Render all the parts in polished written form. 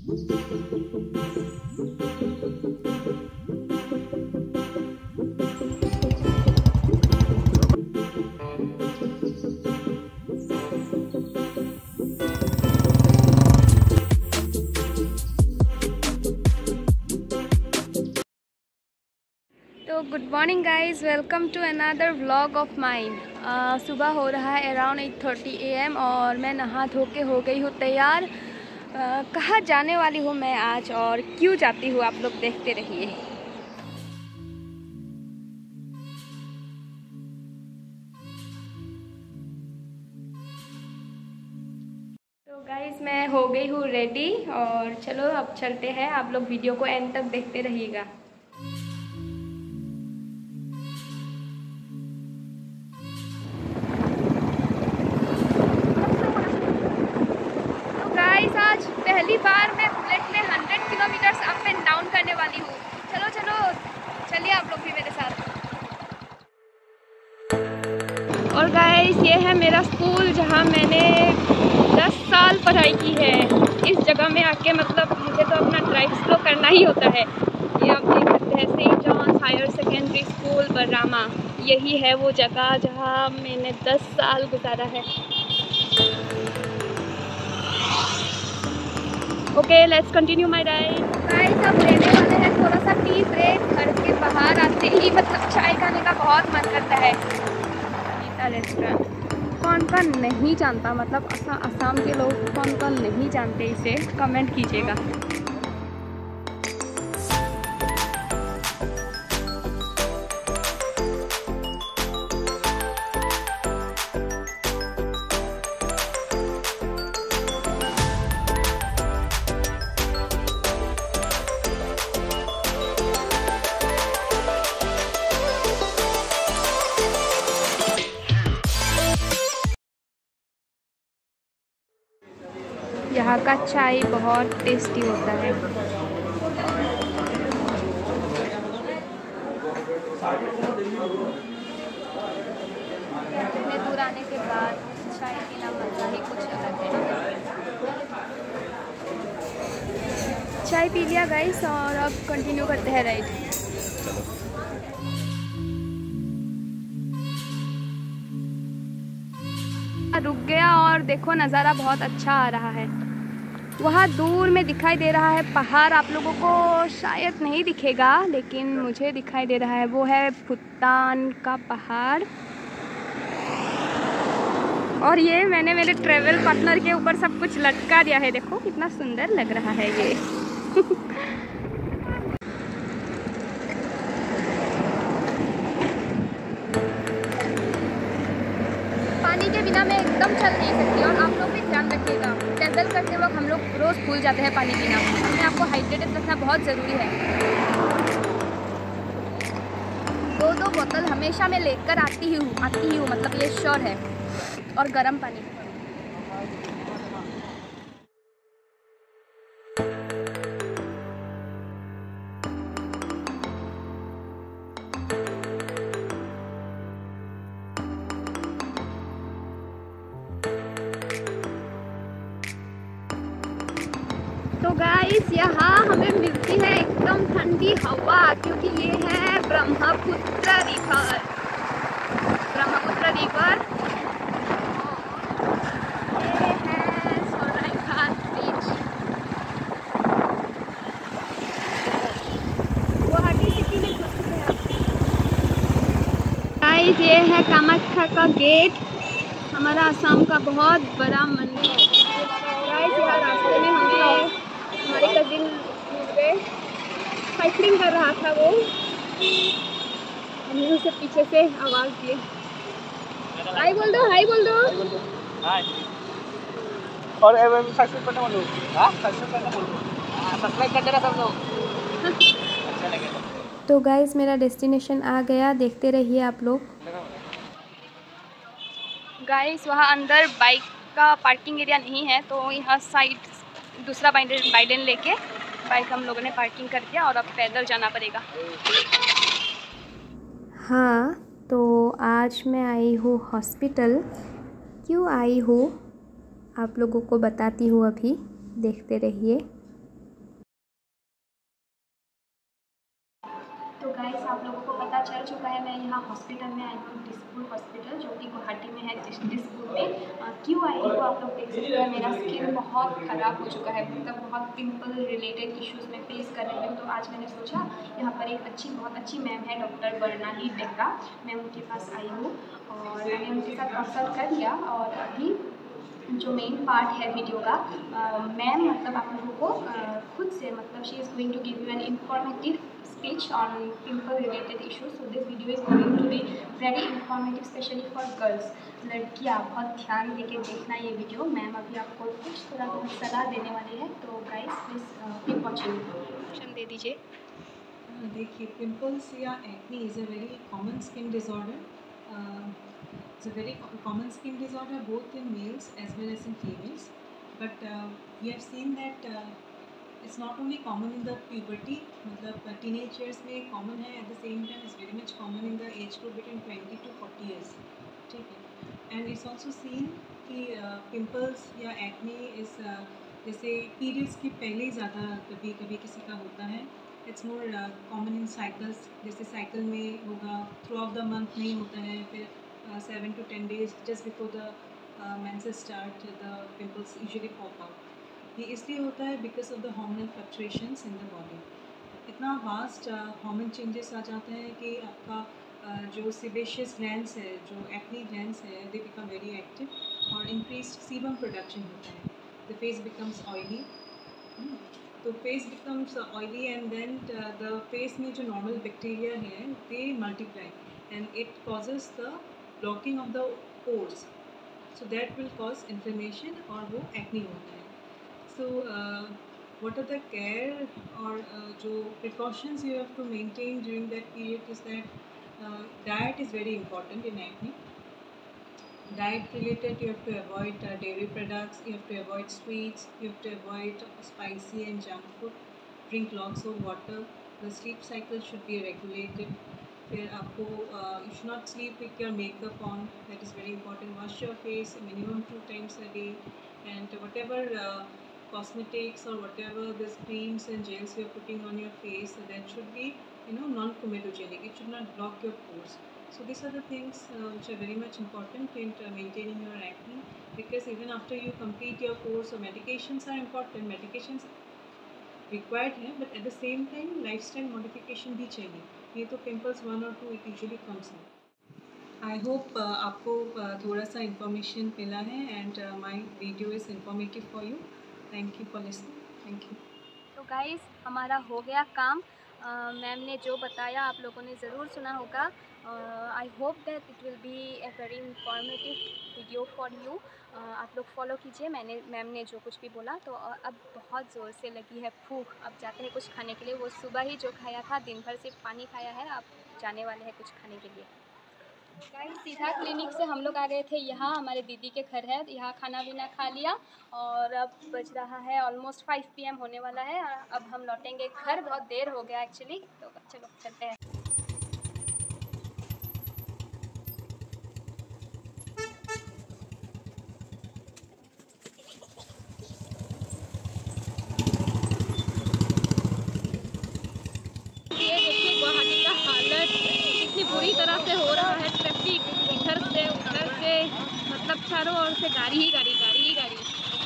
तो good morning guys, welcome to another vlog of mine. सुबह हो रहा है अराउंड 8:30 AM और मैं नहा धो के हो गई हूँ तैयार। कहाँ जाने वाली हूँ मैं आज और क्यों जाती हूँ आप लोग देखते रहिए। तो गाइज़ मैं हो गई हूँ रेडी और चलो अब चलते हैं। आप लोग वीडियो को एंड तक देखते रहिएगा। आज पहली बार मैं बुलेट में 100 किलोमीटर अप एंड डाउन करने वाली हूँ। चलो चलो चलिए आप लोग भी मेरे साथ। और गाइस ये है मेरा स्कूल जहाँ मैंने 10 साल पढ़ाई की है। इस जगह में आके मतलब मुझे तो अपना ड्राइव स्लो करना ही होता है। ये आप देख सकते हैं saint John's higher secondary school Barama. यही है वो जगह जहाँ मैंने 10 साल गुजारा है। Okay let's continue my ride. Guys अब लेने वाले हैं थोड़ा सा टी ब्रेक। घर के बाहर आते ही मतलब चाय खाने का बहुत मन करता है। गीता रेस्टोरेंट कौन कौन नहीं जानता, मतलब असम के लोग कौन कौन नहीं जानते इसे, कमेंट कीजिएगा। यहाँ का चाय बहुत टेस्टी होता है। इतने दूर आने के बाद चाय पीना मज़ा ही कुछ अलग है। चाय पी लिया गाइस और अब कंटिन्यू करते हैं राइड। रुक गया और देखो नज़ारा बहुत अच्छा आ रहा है। वहाँ दूर में दिखाई दे रहा है पहाड़, आप लोगों को शायद नहीं दिखेगा लेकिन मुझे दिखाई दे रहा है। वो है भूटान का पहाड़। और ये मैंने मेरे ट्रैवल पार्टनर के ऊपर सब कुछ लटका दिया है। देखो कितना सुंदर लग रहा है ये। पानी के बिना मैं एकदम चल नहीं सकती और आप लोग भी ध्यान रखिएगा। ट्रैवल करते वक्त हम लोग रोज़ भूल जाते हैं पानी पीना। अपने आपको हाइड्रेटेड रखना बहुत ज़रूरी है। 2 बोतल हमेशा मैं लेकर आती ही हूँ, मतलब ये श्योर है। और गर्म पानी। तो गाइस यहाँ हमें मिलती है एकदम ठंडी हवा, क्योंकि ये है ब्रह्मपुत्र रिवर। ये है सोनाईघाट बीच। गुवाहाटी सिटी में घुसते हैं। गाइस ये है कामाख्या का गेट, हमारा असम का बहुत बड़ा मंदिर है। गाइस यहाँ रास्ते में हमें हमारे कजिन मिल गए। साइकिलिंग कर रहा था वो, हमने उसे पीछे से आवाज़ दिए। हाय बोल दो, हाय बोल दो। हाय। और सब्सक्राइब करना बोलो। हाँ सब्सक्राइब करना बोलो। सब्सक्राइब कर देना सब लोग। अच्छा लगेगा। तो गाइस मेरा डेस्टिनेशन आ गया, देखते रहिए आप लोग। गाइस वहाँ अंदर बाइक का पार्किंग एरिया नहीं है, तो यहाँ साइड दूसरा बाइडेन लेके बाइक हम लोगों ने पार्किंग कर दिया और अब पैदल जाना पड़ेगा। हाँ तो आज मैं आई हूँ हॉस्पिटल। क्यों आई हूँ आप लोगों को बताती हूँ, अभी देखते रहिए। चल चुका है। मैं यहाँ हॉस्पिटल में आई हूँ, दिसपुर हॉस्पिटल, जो कि गुवाहाटी में है, दिसपुर में। क्यों आई हूँ आप लोग देख सकते हैं। मेरा स्किन बहुत ख़राब हो चुका है, मतलब बहुत पिंपल रिलेटेड इश्यूज़ मैं फेस कर रही हूँ। तो आज मैंने सोचा यहाँ पर एक बहुत अच्छी मैम है, डॉक्टर बरनाही डेहरा, मैं उनके पास आई हूँ और मैंने उनके साथ कंसल्ट कर लिया। और अभी जो मेन पार्ट है वीडियो का, मैम मतलब आप लोगों को खुद से, मतलब she is going to give you an informative speech on pimple related issues. So this video is going to be very informative, especially for girls, लड़कियाँ। बहुत ध्यान देके देखना ये वीडियो। मैम अभी आपको कुछ थोड़ा बहुत सलाह देने वाली है, तो गाइस प्लीज़ कीप वॉचिंग। दे दीजिए। देखिए, पिंपल्स या acne is a very common skin disorder. It's a very common skin disorder both in males as well as in females. But we have seen that it's not only common in the puberty, मतलब teenage years में common है, at the same time it's very much common in the age group between 20 to 40 years. ठीक है. And it's also seen कि pimples या acne is जैसे periods के पहले ही ज़्यादा कभी कभी किसी का होता है. It's more common in cycles, जैसे साइकिल में होगा, थ्रू आउट द मंथ नहीं होता है, फिर 7 to 10 days just before the menses start the pimples usually pop out. ये इसलिए होता है because of the hormonal fluctuations in the body. इतना वास्ट हार्मोन चेंजेस आ जाते हैं कि आपका जो सिबेशियस ग्लैंड्स है, जो एक्ने ग्लैंड्स है, दे बिकम वेरी एक्टिव और इंक्रीज सीबम प्रोडक्शन होता है. The face becomes oily. तो face becomes oily and then the face में जो नॉर्मल बैक्टीरिया है they multiply and it causes the blocking of the pores. So that will cause inflammation और वो acne होता है. सो what are the care or जो precautions you have to maintain during that period is that diet is very important in acne. Diet related, you have to avoid dairy products, you have to avoid sweets, you have to avoid spicy and junk food, drink lots of water. The sleep cycle should be regulated. फिर आपको you should not sleep with your makeup on, that is very important. Wash your face minimum 2 times a day, and whatever cosmetics or whatever these creams and gels you are putting on your face, that should be non-comedogenic. It should not block your pores. So these are the things which are very much important in maintaining your acne, because even after you complete your course, so medications are important. Medications required है, but at the same time lifestyle modification भी चाहिए. ये तो pimples 1 or 2 it usually comes in. I hope आपको थोड़ा सा information मिला है and my video is informative for you. Thank you for listening. Thank you. तो गाइस हमारा हो गया काम। मैम ने जो बताया आप लोगों ने ज़रूर सुना होगा। I hope that it will be a very informative video for you. आप लोग फॉलो कीजिए मैम ने जो कुछ भी बोला। तो अब बहुत ज़ोर से लगी है भूख, अब जाते हैं कुछ खाने के लिए। वो सुबह ही जो खाया था, दिन भर सिर्फ पानी खाया है, अब जाने वाले हैं कुछ खाने के लिए। गाइस सीधा क्लिनिक से हम लोग आ गए थे यहाँ, हमारे दीदी के घर है, यहाँ खाना पीना खा लिया और अब बज रहा है ऑलमोस्ट 5 PM होने वाला है। अब हम लौटेंगे घर, बहुत देर हो गया एक्चुअली। तो चलो चलते हैं। ये देखिए गुवाहाटी का हालत कितनी बुरी तरह से हो रहा है। ट्रैफिक इधर से उधर से, मतलब चारों ओर से गाड़ी ही गाड़ी, गाड़ी ही गाड़ी।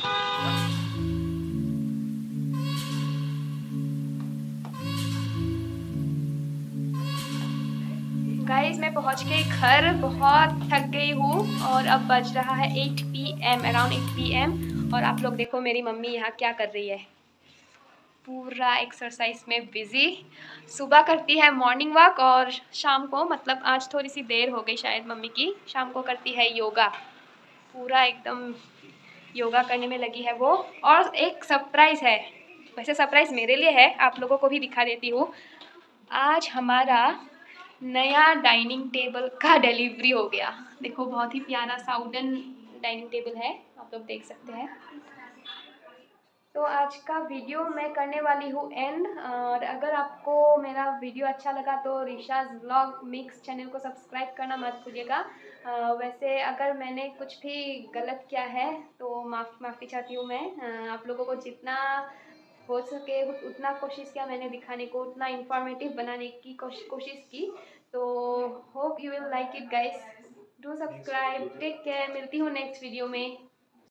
गाइस मैं पहुंच गई घर, बहुत थक गई हूँ और अब बज रहा है 8 PM, अराउंड 8 PM। और आप लोग देखो मेरी मम्मी यहाँ क्या कर रही है, पूरा एक्सरसाइज में बिज़ी। सुबह करती है मॉर्निंग वॉक और शाम को, मतलब आज थोड़ी सी देर हो गई शायद मम्मी की, शाम को करती है योगा। पूरा एकदम योगा करने में लगी है वो। और एक सरप्राइज़ है, वैसे सरप्राइज़ मेरे लिए है, आप लोगों को भी दिखा देती हूँ। आज हमारा नया डाइनिंग टेबल का डिलीवरी हो गया। देखो बहुत ही प्यारा सा वुडन डाइनिंग टेबल है, आप लोग देख सकते हैं। तो आज का वीडियो मैं करने वाली हूँ एंड। और अगर आपको मेरा वीडियो अच्छा लगा तो रिशाज़ व्लॉग मिक्स चैनल को सब्सक्राइब करना मत भूलिएगा। वैसे अगर मैंने कुछ भी गलत किया है तो माफ़ी चाहती हूँ मैं। आप लोगों को जितना हो सके उतना कोशिश किया मैंने दिखाने को, उतना इंफॉर्मेटिव बनाने की कोशिश की। तो hope you will like it guys, do subscribe, take care, मिलती हूँ नेक्स्ट वीडियो में।